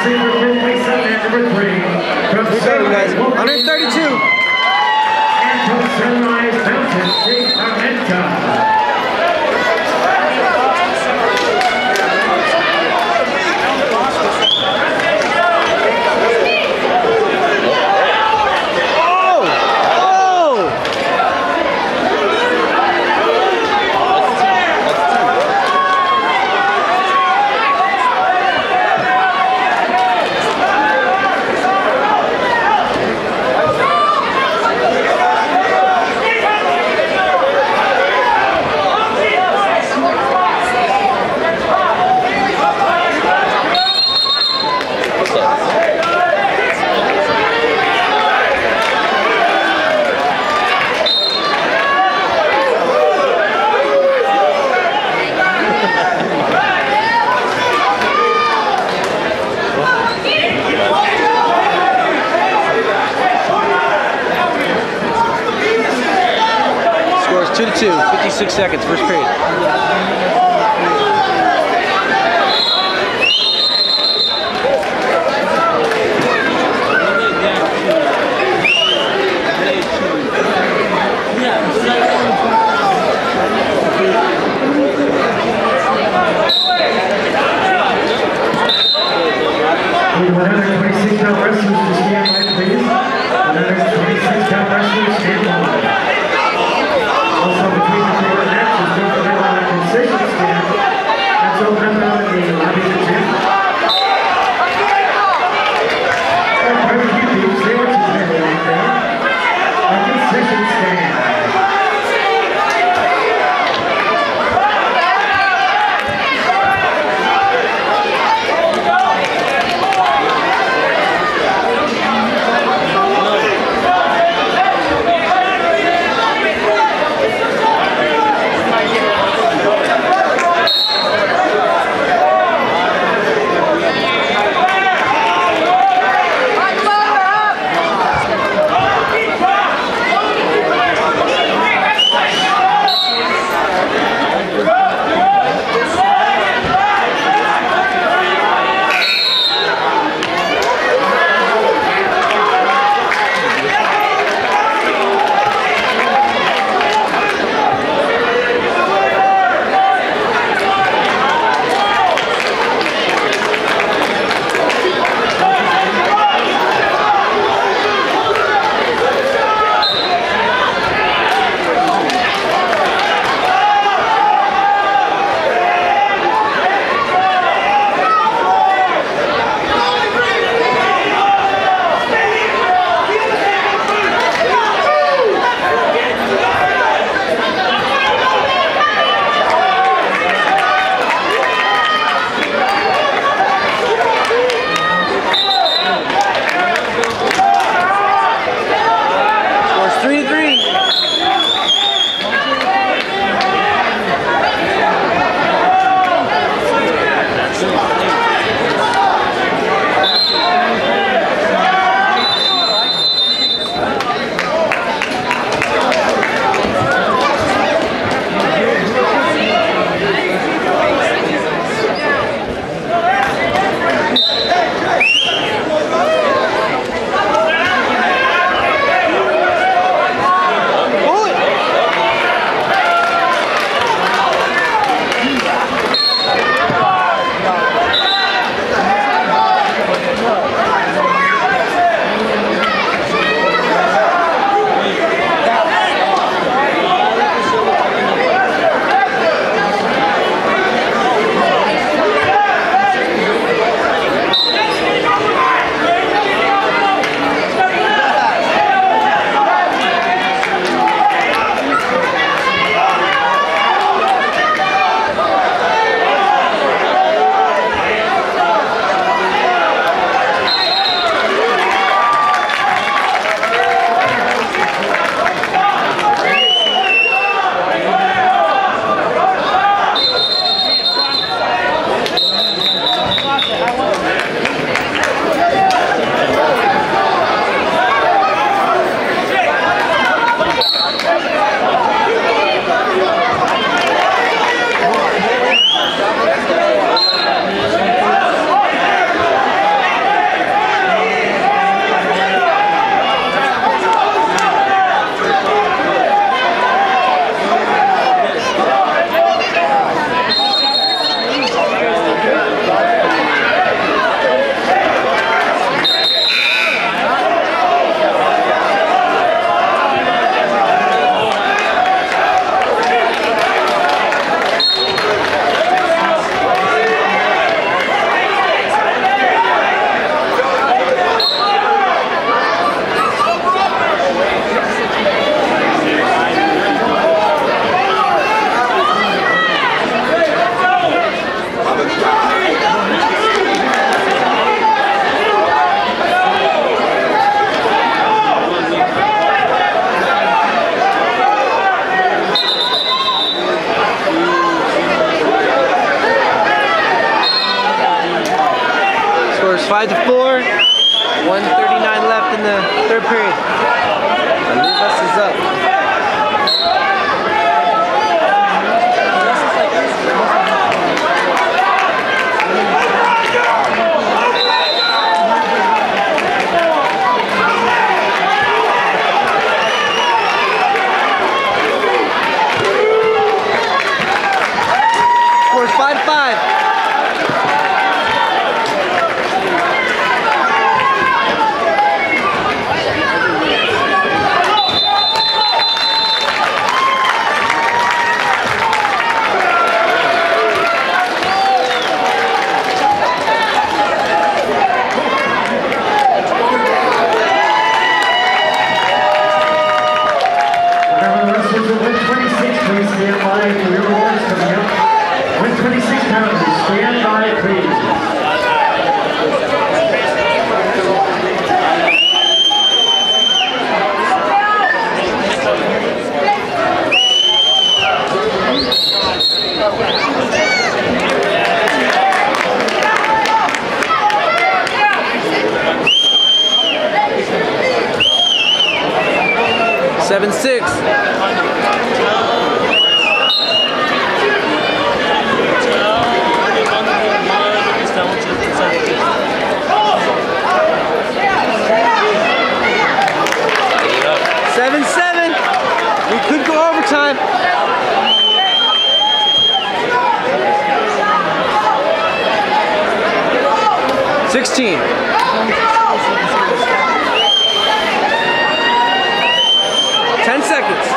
receiver for place at number 3. From guys. 132. And from Sunrise Mountain, Jake Armenta. Scores 2-2, 56 seconds, first period. Another 26-pound wrestlers to stand by, please. Another 26-pound wrestlers stand by. Also between the four matches, don't forget about a concession 5-4. 1:39 left in the third period. Olivas is up. Scores 5-5. Remember, the wrestlers will win 26, please stand by for your awards coming up. Win 26 pounders, stand by, please. Seven, 6. Seven, 7. We could go overtime. 16. 10 seconds.